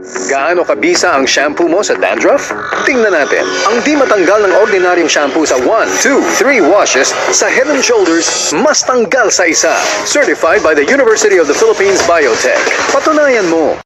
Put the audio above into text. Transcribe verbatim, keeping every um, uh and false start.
Gaano kabisa ang shampoo mo sa dandruff? Tingnan natin. Ang di matanggal ng ordinaryong shampoo sa one, two, three washes sa Head and Shoulders, mas tanggal sa isa. Certified by the University of the Philippines Biotech. Patunayan mo.